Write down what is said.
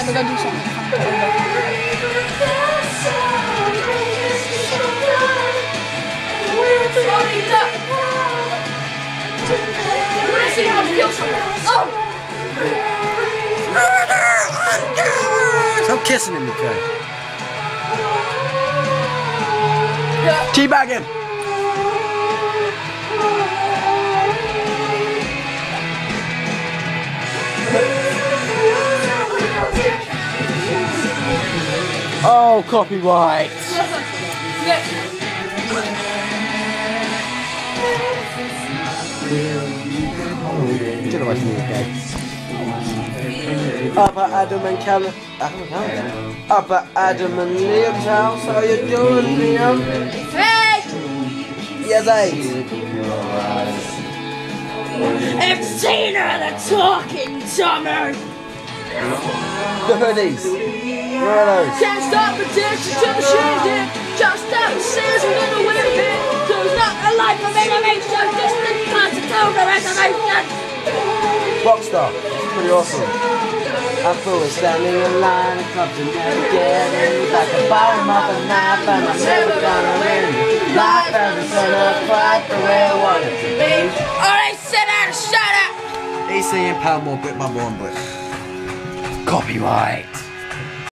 to go do something. Stop kissing him, okay? Teabag him! Oh, copyright! Get away from me, okay? Upper Adam and Callum. Upper Adam and Liam's house. How you doing, Liam? Hey! Yes, hey. It's Tina the Talking Tommy! The hoodies. Where are those? Can't stop addiction to the shit. Just stop the season in the winter bit. There's not a life for me to make so distant constitute the reservation. Rockstar. It's pretty awesome. I thought we're standing in line, clubs and never getting like a bottom of a knife, and I'm never gonna win. Life hasn't turned out quite the way I want it to be. Alright, sit down and shut up! He's singing Paramore Bit by Born Brit. Copyright.